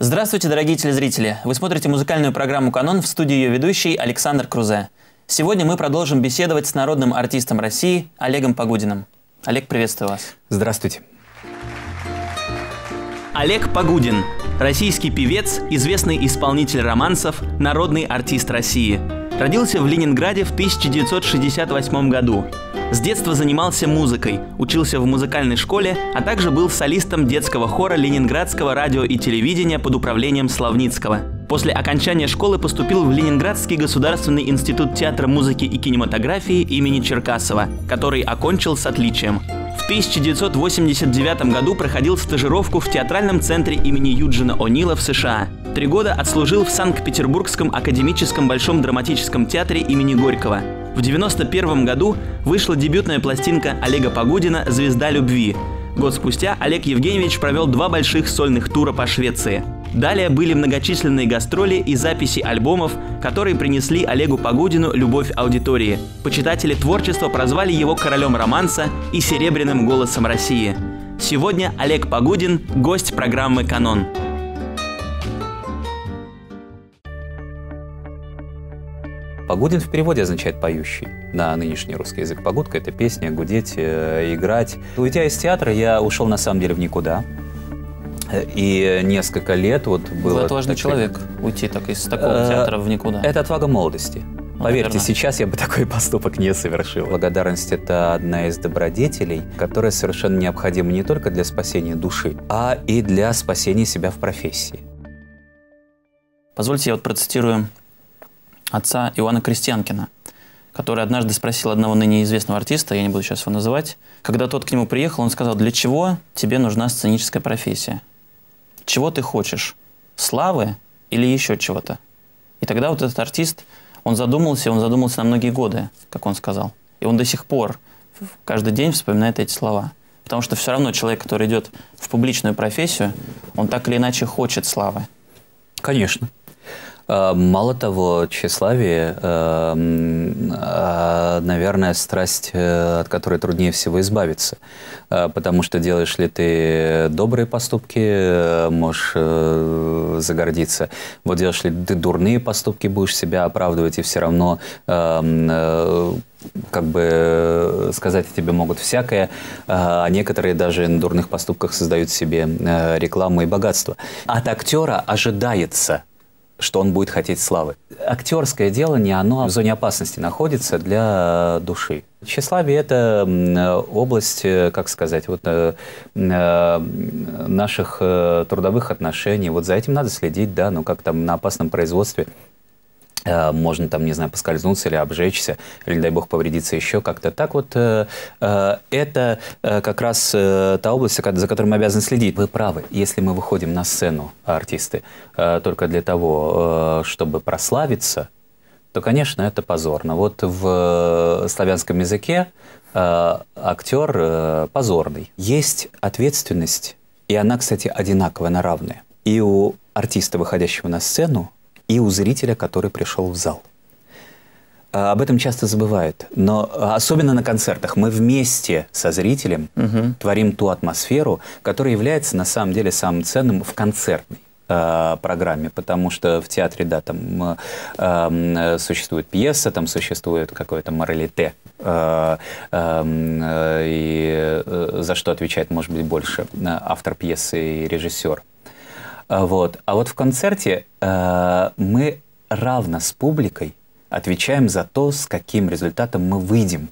Здравствуйте, дорогие телезрители! Вы смотрите музыкальную программу «Канон», в студии ее ведущий Александр Крузе. Сегодня мы продолжим беседовать с народным артистом России Олегом Погудиным. Олег, приветствую вас. Здравствуйте. Олег Погудин – российский певец, известный исполнитель романсов, народный артист России. Родился в Ленинграде в 1968 году. С детства занимался музыкой, учился в музыкальной школе, а также был солистом детского хора Ленинградского радио и телевидения под управлением Славницкого. После окончания школы поступил в Ленинградский государственный институт театра, музыки и кинематографии имени Черкасова, который окончил с отличием. В 1989 году проходил стажировку в театральном центре имени Юджина О'Нила в США. 3 года отслужил в Санкт-Петербургском академическом Большом драматическом театре имени Горького. В 1991 году вышла дебютная пластинка Олега Погудина «Звезда любви». Год спустя Олег Евгеньевич провел 2 больших сольных тура по Швеции. Далее были многочисленные гастроли и записи альбомов, которые принесли Олегу Погудину любовь аудитории. Почитатели творчества прозвали его королем романса и серебряным голосом России. Сегодня Олег Погудин – гость программы «Канон». Погудин в переводе означает «поющий». На нынешний русский язык погудка – это песня, гудеть, играть. Уйдя из театра, я ушел на самом деле в никуда. И несколько лет вот было... Вы отважный человек, уйти так из такого театра в никуда. Это отвага молодости. Поверьте, наверное. сейчас я бы такой поступок не совершил. Благодарность – это одна из добродетелей, которая совершенно необходима не только для спасения души, а и для спасения себя в профессии. Позвольте, я вот процитирую отца Иоанна Крестьянкина, который однажды спросил одного ныне известного артиста, я не буду сейчас его называть, когда тот к нему приехал, он сказал: «Для чего тебе нужна сценическая профессия? Чего ты хочешь? Славы или еще чего-то?» И тогда вот этот артист, он задумался на многие годы, как он сказал. И он до сих пор каждый день вспоминает эти слова. Потому что все равно человек, который идет в публичную профессию, он так или иначе хочет славы. Конечно. Мало того, тщеславие, наверное, страсть, от которой труднее всего избавиться. Потому что делаешь ли ты добрые поступки, можешь загордиться. Вот делаешь ли ты дурные поступки, будешь себя оправдывать, и все равно, как бы сказать о тебе могут всякое, а некоторые даже на дурных поступках создают себе рекламу и богатство. От актера ожидается, что он будет хотеть славы. Актерское делание, оно в зоне опасности находится для души. Тщеславие – это область, как сказать, вот, наших трудовых отношений. Вот за этим надо следить, да, ну как там на опасном производстве можно там, не знаю, поскользнуться или обжечься, или, не дай бог, повредиться еще как-то. Так вот, это как раз та область, за которой мы обязаны следить. Вы правы, если мы выходим на сцену, артисты, только для того, чтобы прославиться, то, конечно, это позорно. Вот в славянском языке актер позорный. Есть ответственность, и она, кстати, одинаковая, она равная. И у артиста, выходящего на сцену, и у зрителя, который пришел в зал. Об этом часто забывают. Но особенно на концертах мы вместе со зрителем творим ту атмосферу, которая является на самом деле самым ценным в концертной программе. Потому что в театре, да, там существует пьеса, там существует какое-то моралите. И за что отвечает, может быть, больше автор пьесы и режиссер. Вот. А вот в концерте мы равно с публикой отвечаем за то, с каким результатом мы выйдем.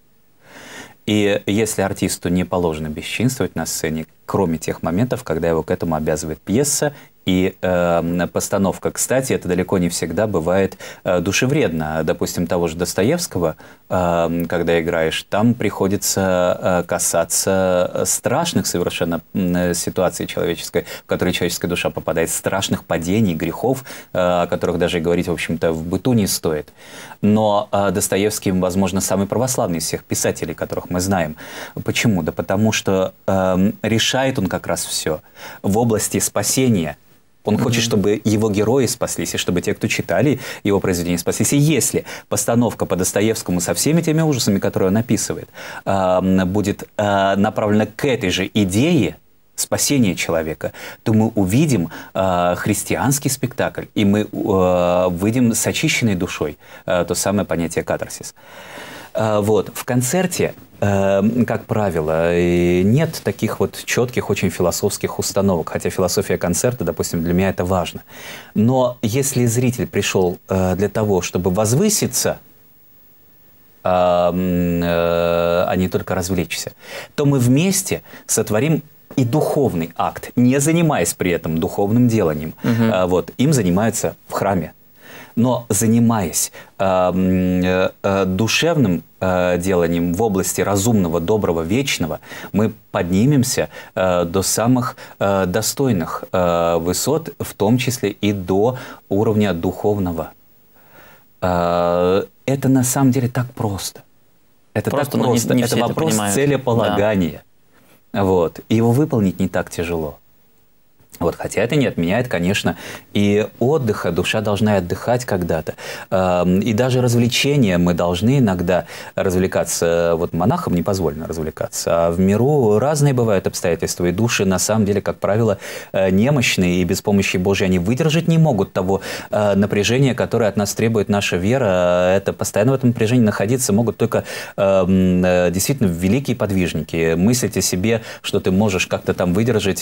И если артисту не положено бесчинствовать на сцене, кроме тех моментов, когда его к этому обязывает пьеса и постановка. Кстати, это далеко не всегда бывает душевредно. Допустим, того же Достоевского, когда играешь, там приходится касаться страшных совершенно ситуаций человеческой, в которые человеческая душа попадает, страшных падений, грехов, о которых даже и говорить, в общем-то, в быту не стоит. Но Достоевский, возможно, самый православный из всех писателей, которых мы знаем. Почему? Да потому что решает он как раз все в области спасения. Он хочет, чтобы его герои спаслись, и чтобы те, кто читали его произведения, спаслись. И если постановка по Достоевскому со всеми теми ужасами, которые он описывает, будет направлена к этой же идее, спасение человека, то мы увидим христианский спектакль, и мы выйдем с очищенной душой, то самое понятие катарсис. Вот. В концерте, как правило, нет таких вот четких, очень философских установок, хотя философия концерта, допустим, для меня это важно. Но если зритель пришел для того, чтобы возвыситься, а не только развлечься, то мы вместе сотворим и духовный акт, не занимаясь при этом духовным деланием. Вот, им занимаются в храме. Но занимаясь душевным деланием в области разумного, доброго, вечного, мы поднимемся до самых достойных высот, в том числе и до уровня духовного. Это на самом деле так просто. Это просто, так просто. Не это вопрос целеполагания. Да. Вот. И его выполнить не так тяжело. Вот, хотя это не отменяет, конечно, и отдыха. Душа должна отдыхать когда-то. И даже развлечения мы должны иногда развлекаться. Вот монахам не позволено развлекаться. А в миру разные бывают обстоятельства. И души, на самом деле, как правило, немощные. И без помощи Божьей они выдержать не могут того напряжения, которое от нас требует наша вера. Это постоянно в этом напряжении находиться могут только действительно великие подвижники. Мыслить о себе, что ты можешь как-то там выдержать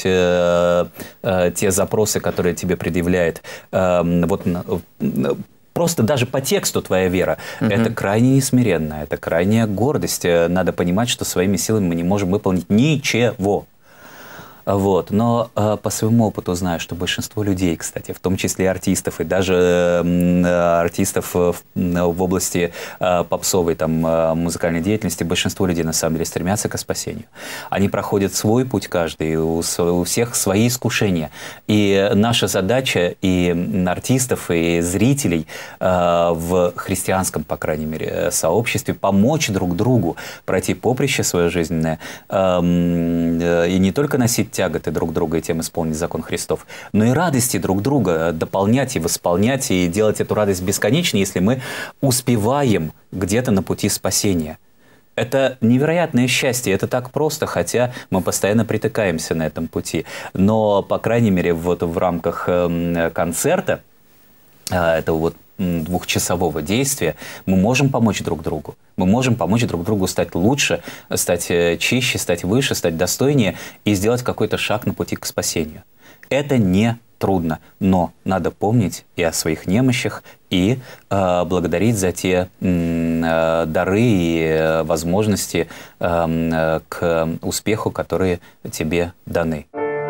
те запросы, которые тебе предъявляет вот, просто даже по тексту твоя вера, это крайне несмиренно, это крайняя гордость. Надо понимать, что своими силами мы не можем выполнить ничего. Вот. Но по своему опыту знаю, что большинство людей, кстати, в том числе и артистов, и даже артистов в области попсовой там, музыкальной деятельности, большинство людей на самом деле стремятся к спасению. Они проходят свой путь каждый, у всех свои искушения. И наша задача и артистов, и зрителей в христианском, по крайней мере, сообществе помочь друг другу пройти поприще свое жизненное и не только носить тяготы друг друга и тем исполнить закон Христов, но и радости друг друга дополнять и восполнять, и делать эту радость бесконечной, если мы успеваем где-то на пути спасения. Это невероятное счастье, это так просто, хотя мы постоянно притыкаемся на этом пути. Но, по крайней мере, вот в рамках концерта, этого вот двухчасового действия, мы можем помочь друг другу. Мы можем помочь друг другу стать лучше, стать чище, стать выше, стать достойнее и сделать какой-то шаг на пути к спасению. Это не трудно, но надо помнить и о своих немощах, и благодарить за те дары и возможности к успеху, которые тебе даны.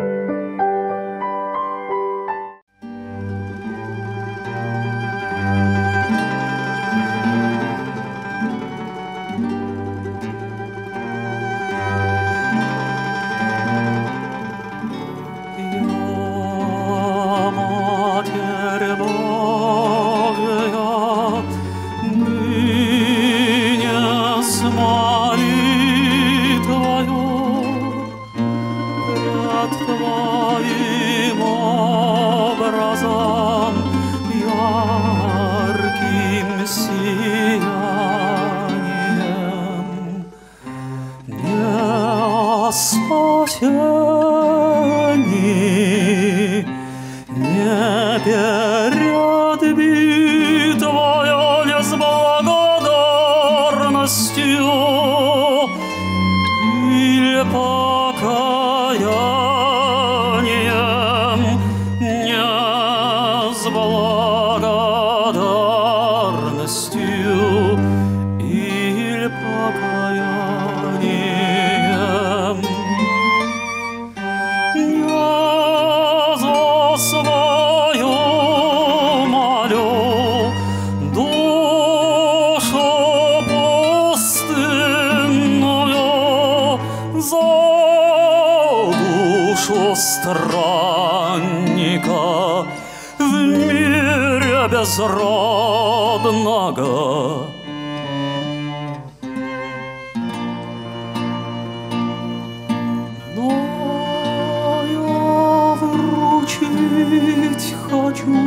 Странника в мире безродного. Но я вручить хочу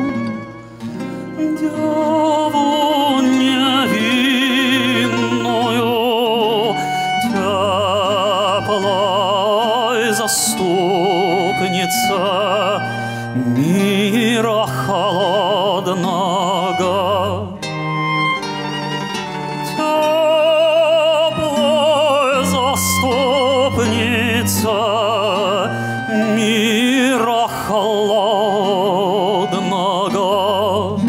деву невинную, теплой заступница мира холодного. Теплая заступница мира холодного.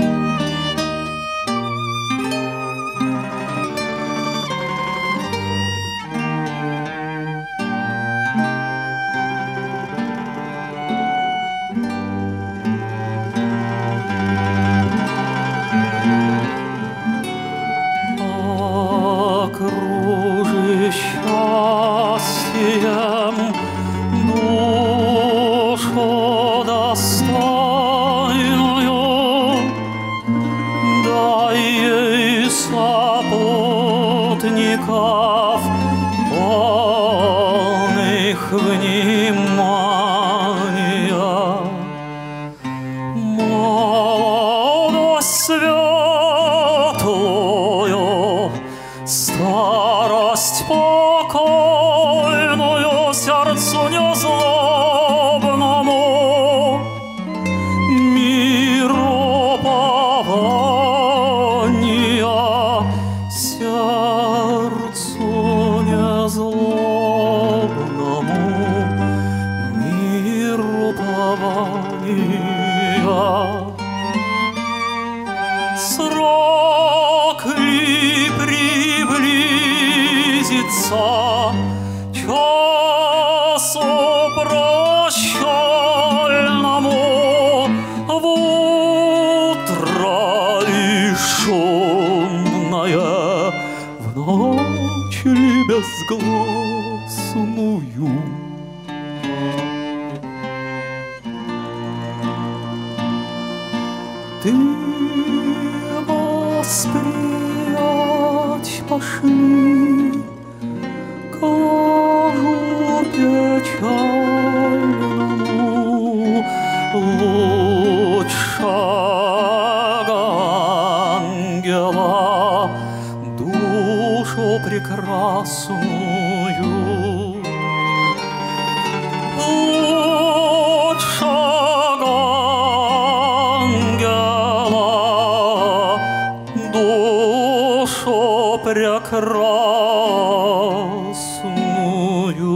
Окружи счастьем душу достойную, дай ей сопутников полных внимания. Молодость светлую, старость покойную, сердцу незлобному миропования, сердцу незлобному миропования. Срок ли приблизится, часу прощальному, в утро ли шумное, в ночь ли безгласную? Ты восприять пошли к ложу печальному, лучшего ангела, душу прекрасную. Лучшего ангела, душу прекрасную.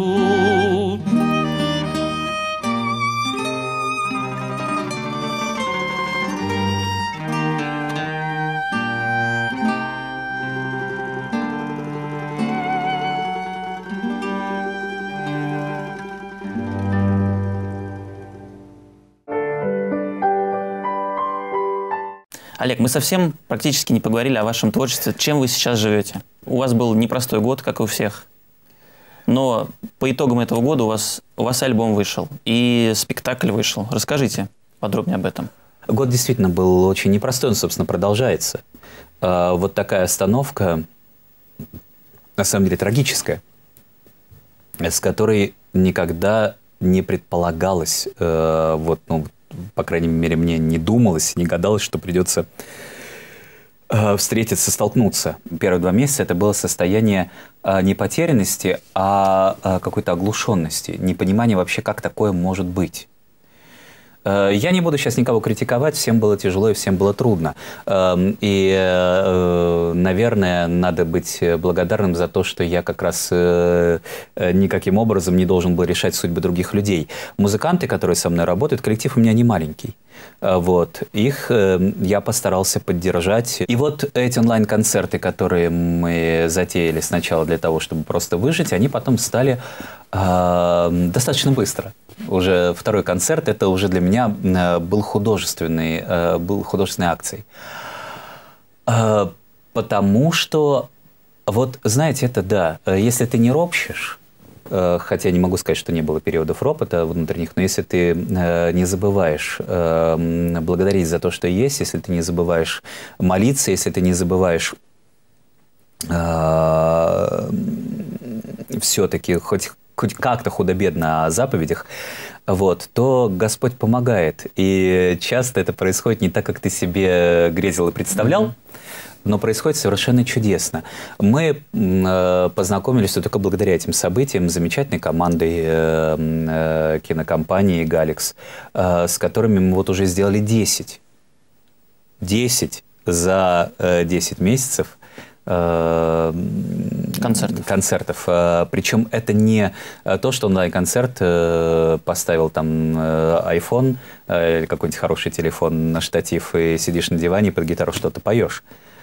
Олег, мы совсем практически не поговорили о вашем творчестве. Чем вы сейчас живете? У вас был непростой год, как и у всех. Но по итогам этого года у вас альбом вышел и спектакль вышел. Расскажите подробнее об этом. Год действительно был очень непростой, он, собственно, продолжается. Вот такая остановка, на самом деле, трагическая, с которой никогда не предполагалось, по крайней мере, мне не думалось, не гадалось, что придется встретиться, столкнуться. Первые 2 месяца это было состояние не потерянности, а какой-то оглушенности, непонимания вообще, как такое может быть. Я не буду сейчас никого критиковать, всем было тяжело и всем было трудно. И, наверное, надо быть благодарным за то, что я как раз никаким образом не должен был решать судьбы других людей. Музыканты, которые со мной работают, коллектив у меня не маленький. Вот. Их я постарался поддержать. И вот эти онлайн-концерты, которые мы затеяли сначала для того, чтобы просто выжить, они потом стали достаточно быстро. Уже второй концерт, это уже для меня был художественной акцией. Потому что, вот знаете, это да, если ты не ропщешь, хотя не могу сказать, что не было периодов ропота внутренних, но если ты не забываешь благодарить за то, что есть, если ты не забываешь молиться, если ты не забываешь все-таки хоть как-то худо-бедно о заповедях, вот, то Господь помогает. И часто это происходит не так, как ты себе грезил и представлял. но происходит совершенно чудесно. Мы познакомились только благодаря этим событиям с замечательной командой кинокомпании «Галикс», с которыми мы вот уже сделали 10 за 10 месяцев концертов. Причем это не то, что онлайн-концерт поставил там iPhone или какой-нибудь хороший телефон на штатив и сидишь на диване и под гитару что-то поешь.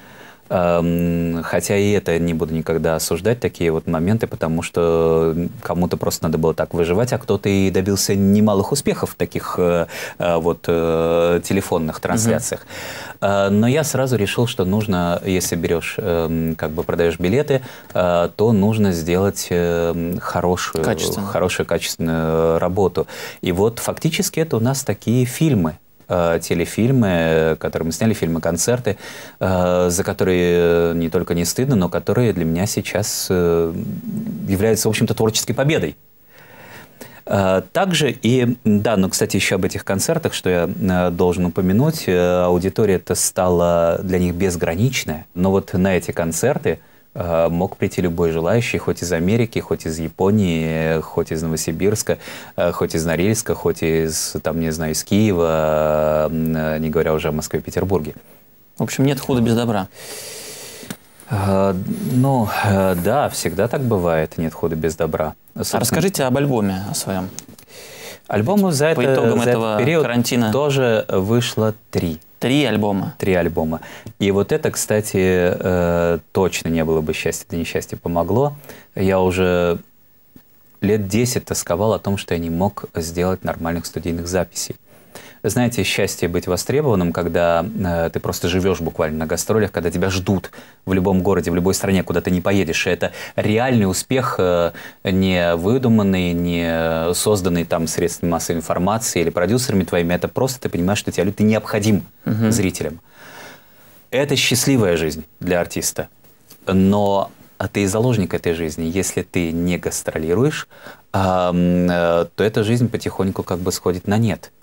Хотя и это не буду никогда осуждать, такие вот моменты, потому что кому-то просто надо было так выживать, а кто-то и добился немалых успехов в таких вот телефонных трансляциях. Но я сразу решил, что нужно, если берешь, как бы продаешь билеты, то нужно сделать хорошую, качественную работу. И вот фактически это у нас такие фильмы. Телефильмы, которые мы сняли, фильмы-концерты, за которые не только не стыдно, но которые для меня сейчас являются, в общем-то, творческой победой. Также и, да, ну, кстати, еще об этих концертах, что я должен упомянуть, аудитория-то стала для них безграничная, но вот на эти концерты мог прийти любой желающий, хоть из Америки, хоть из Японии, хоть из Новосибирска, хоть из Норильска, хоть из, там, не знаю, из Киева, не говоря уже о Москве и Петербурге. В общем, нет худа без добра. Ну, да, всегда так бывает, нет худа без добра. Собственно, расскажите об альбоме о своем. Альбомов за этот период карантина тоже вышло 3. 3 альбома. 3 альбома. И вот это, кстати, точно не было бы счастья, да несчастье помогло. Я уже лет 10 тосковал о том, что я не мог сделать нормальных студийных записей. Знаете, счастье быть востребованным, когда ты просто живешь буквально на гастролях, когда тебя ждут в любом городе, в любой стране, куда ты не поедешь. И это реальный успех, не выдуманный, не созданный там средствами массовой информации или продюсерами твоими. Это просто ты понимаешь, что тебе ты необходим зрителям. Это счастливая жизнь для артиста. Но ты заложник этой жизни. Если ты не гастролируешь, то эта жизнь потихоньку как бы сходит на нет.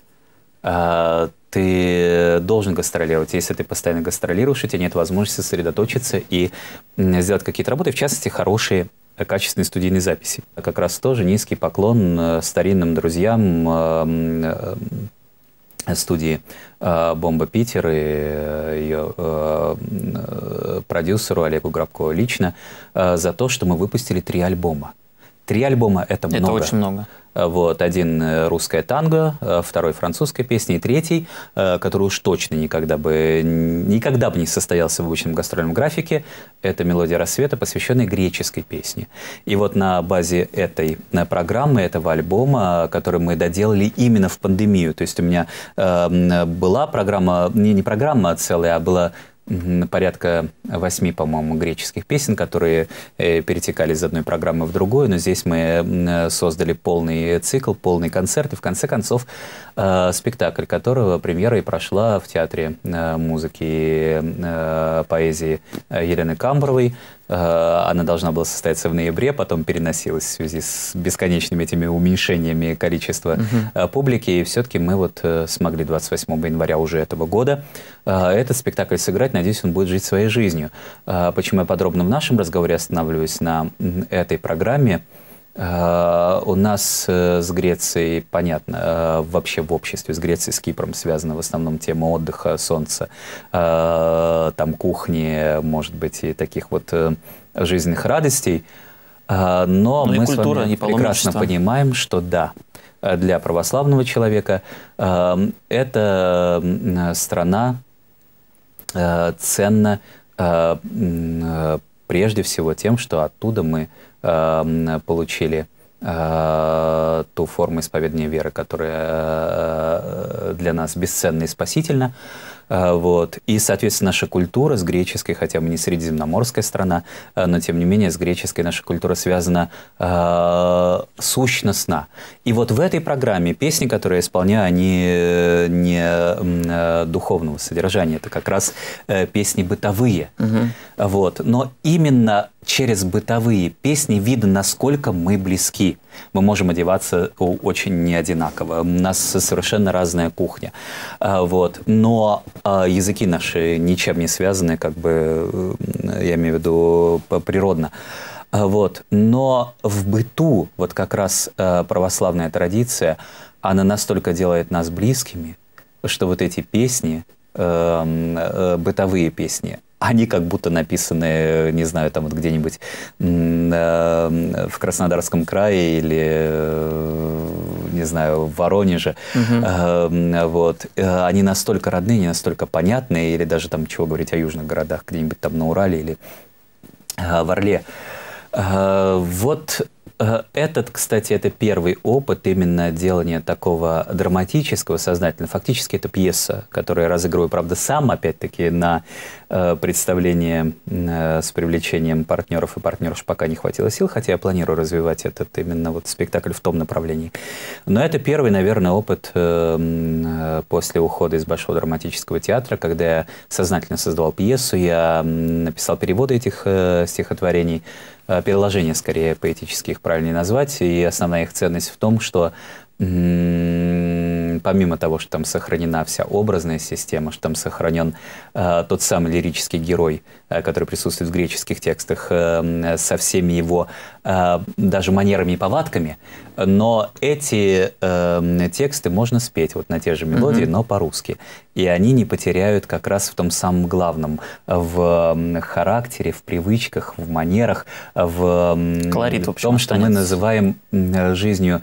Ты должен гастролировать. Если ты постоянно гастролируешь, у тебя нет возможности сосредоточиться и сделать какие-то работы, в частности, хорошие, качественные студийные записи. Как раз тоже низкий поклон старинным друзьям студии «Бомба Питер» и ее продюсеру Олегу Грабко лично за то, что мы выпустили 3 альбома. 3 альбома – это много. Это очень много. Вот, один русское танго, второй французская песня и третий, который уж точно никогда бы не состоялся в обычном гастрольном графике, это «Мелодия рассвета», посвященная греческой песне. И вот на базе этой программы, этого альбома, который мы доделали именно в пандемию, то есть у меня была программа, не программа целая, а была порядка 8, по-моему, греческих песен, которые перетекали из одной программы в другую, но здесь мы создали полный цикл, полный концерт, и в конце концов спектакль, которого премьера и прошла в Театре музыки и поэзии Елены Камбровой. Она должна была состояться в ноябре, потом переносилась в связи с бесконечными этими уменьшениями количества публики. И все-таки мы вот смогли 28 января уже этого года этот спектакль сыграть. Надеюсь, он будет жить своей жизнью. Почему я подробно в нашем разговоре останавливаюсь на этой программе? У нас с Грецией, понятно, вообще в обществе с Грецией, с Кипром связана в основном тема отдыха, солнца, там кухни, может быть, и таких вот жизненных радостей. Но мы с вами прекрасно понимаем, что да, для православного человека эта страна ценна прежде всего тем, что оттуда мы получили ту форму исповедания веры, которая для нас бесценна и спасительна. Вот. И, соответственно, наша культура с греческой, хотя мы не средиземноморская страна, но, тем не менее, с греческой наша культура связана сущностно. И вот в этой программе песни, которые я исполняю, они не духовного содержания. Это как раз песни бытовые. Вот. Но именно через бытовые песни видно, насколько мы близки. Мы можем одеваться очень не одинаково. У нас совершенно разная кухня. Вот. Но языки наши ничем не связаны, как бы, я имею в виду, природно. Вот. Но в быту вот как раз православная традиция, она настолько делает нас близкими, что вот эти песни, бытовые песни, они как будто написаны, не знаю, там вот где-нибудь в Краснодарском крае или, не знаю, в Воронеже. Вот. Они настолько родные, настолько понятные, или даже там, чего говорить о южных городах, где-нибудь там на Урале или в Орле. Вот этот, кстати, это первый опыт именно делания такого драматического, сознательного. Фактически это пьеса, которую я разыгрываю, правда, сам, опять-таки, на представление с привлечением партнеров и партнерш пока не хватило сил, хотя я планирую развивать этот именно вот спектакль в том направлении. Но это первый, наверное, опыт после ухода из Большого драматического театра, когда я сознательно создавал пьесу, я написал переводы этих стихотворений, переложения, скорее, поэтически их правильнее назвать. И основная их ценность в том, что помимо того, что там сохранена вся образная система, что там сохранен тот самый лирический герой, который присутствует в греческих текстах, со всеми его даже манерами и повадками, но эти тексты можно спеть вот на те же мелодии, но по-русски. И они не потеряют как раз в том самом главном, в характере, в привычках, в манерах, в колорит, в общем, том, что мы называем жизнью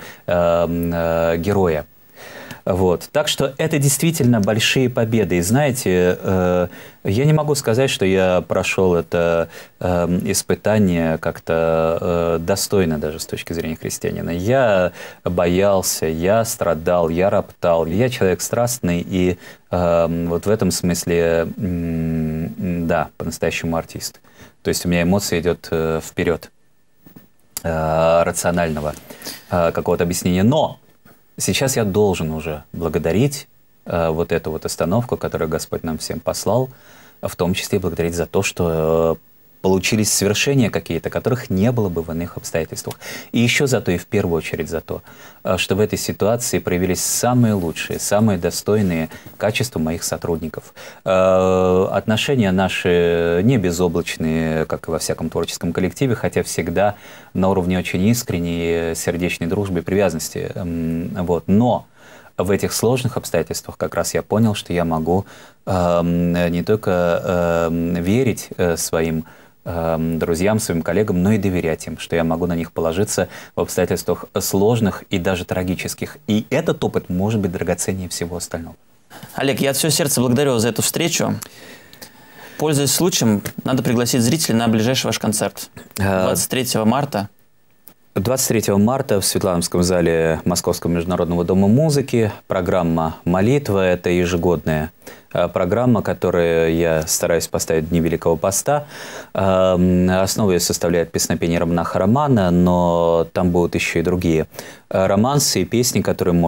героя. Вот. Так что это действительно большие победы. И знаете, я не могу сказать, что я прошел это испытание как-то достойно даже с точки зрения христианина. Я боялся, я страдал, я роптал. Я человек страстный и вот в этом смысле, да, по-настоящему артист. То есть у меня эмоция идет вперед рационального какого-то объяснения. Но сейчас я должен уже благодарить вот эту вот остановку, которую Господь нам всем послал, в том числе благодарить за то, что получились свершения какие-то, которых не было бы в иных обстоятельствах. И еще за то, и в первую очередь за то, что в этой ситуации проявились самые лучшие, самые достойные качества моих сотрудников. Отношения наши не безоблачные, как и во всяком творческом коллективе, хотя всегда на уровне очень искренней, сердечной дружбы и привязанности. Вот. Но в этих сложных обстоятельствах как раз я понял, что я могу не только верить своим друзьям, своим коллегам, но и доверять им, что я могу на них положиться в обстоятельствах сложных и даже трагических. И этот опыт может быть драгоценнее всего остального. Олег, я от всего сердца благодарю вас за эту встречу. Пользуясь случаем, надо пригласить зрителей на ближайший ваш концерт. 23 марта. 23 марта в Светлановском зале Московского международного дома музыки программа «Молитва». Это ежегодная программа, которую я стараюсь поставить в дни Великого Поста. Основу ее составляет песнопение Романаха Романа, но там будут еще и другие романсы и песни,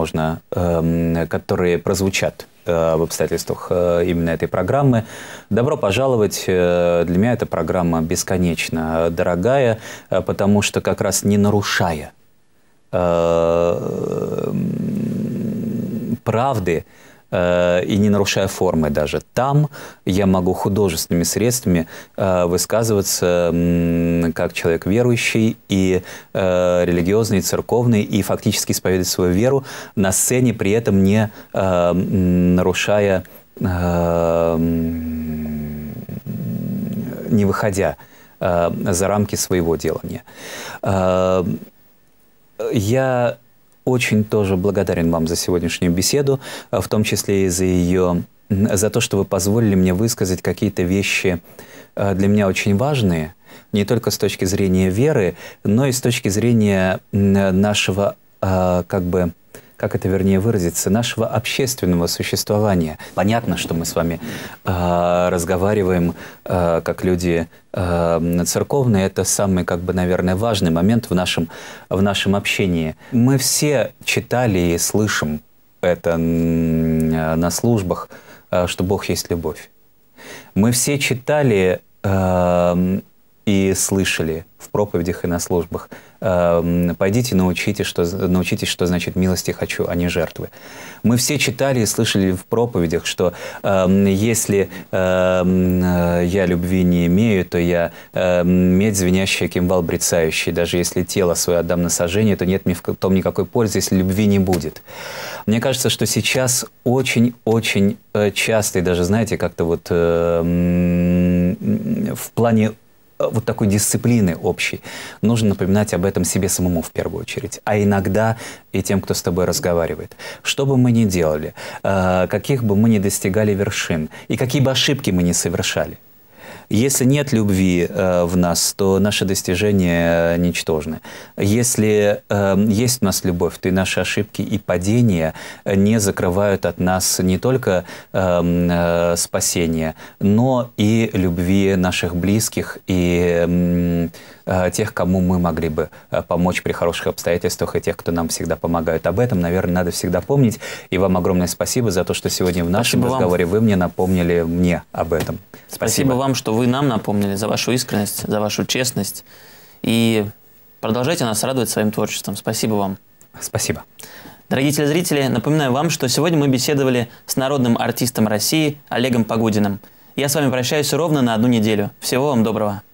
которые прозвучат в обстоятельствах именно этой программы. Добро пожаловать. Для меня эта программа бесконечно дорогая, потому что как раз не нарушая правды и не нарушая формы даже, там я могу художественными средствами высказываться как человек верующий и религиозный, и церковный, и фактически исповедовать свою веру на сцене, при этом не нарушая, не выходя за рамки своего делания. Я очень тоже благодарен вам за сегодняшнюю беседу, в том числе и за то, что вы позволили мне высказать какие-то вещи для меня очень важные, не только с точки зрения веры, но и с точки зрения нашего, как это вернее выразиться, нашего общественного существования. Понятно, что мы с вами разговариваем как люди церковные. Это самый, наверное, важный момент в нашем общении. Мы все читали и слышим это на службах, что Бог есть любовь. Мы все читали и слышали в проповедях и на службах. Пойдите, научитесь, что значит «милости хочу, а не жертвы». Мы все читали и слышали в проповедях, что если я любви не имею, то я медь звенящая, кимвал брецающий. Даже если тело свое отдам на сожжение, то нет в том никакой пользы, если любви не будет. Мне кажется, что сейчас очень-очень часто, и даже, знаете, как-то вот в плане вот такой дисциплины общей, нужно напоминать об этом себе самому в первую очередь, а иногда и тем, кто с тобой разговаривает. Что бы мы ни делали, каких бы мы ни достигали вершин, и какие бы ошибки мы ни совершали, если нет любви в нас, то наши достижения ничтожны. Если есть у нас любовь, то и наши ошибки и падения не закрывают от нас не только спасения, но и любви наших близких и тех, кому мы могли бы помочь при хороших обстоятельствах, и тех, кто нам всегда помогают. Об этом, наверное, надо всегда помнить. И вам огромное спасибо за то, что сегодня в нашем разговоре вы мне напомнили мне об этом. Спасибо вам, что вы нам напомнили, за вашу искренность, за вашу честность. И продолжайте нас радовать своим творчеством. Спасибо вам. Спасибо. Дорогие телезрители, напоминаю вам, что сегодня мы беседовали с народным артистом России Олегом Погудиным. Я с вами прощаюсь ровно на 1 неделю. Всего вам доброго.